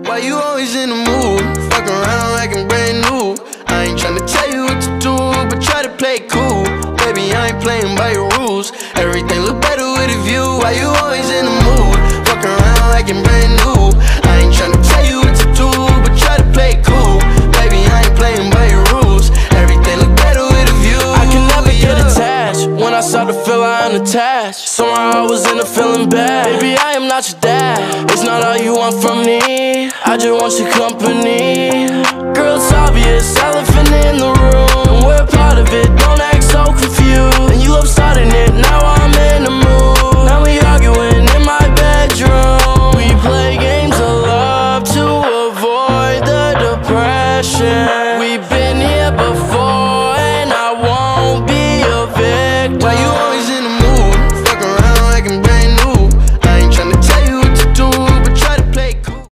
Why you always in the mood? Fuck around like I'm brand new. I ain't tryna tell you what to do, but try to play it cool. Baby, I ain't playing by your rules. Everything look better with a view. Why you always in the mood? Fuck around like I'm brand new. I ain't tryna tell you what to do, but try to play it cool. Baby, I ain't playing by your rules. Everything look better with a view. I can never get attached. When I start to feel I unattached, somehow I was in a feeling bad. Baby, I am not your dad. It's not all you want from me. I just want your company. Girl, it's obvious, elephant in the room. We're part of it, don't act so confused. And you love starting it, now I'm in the mood.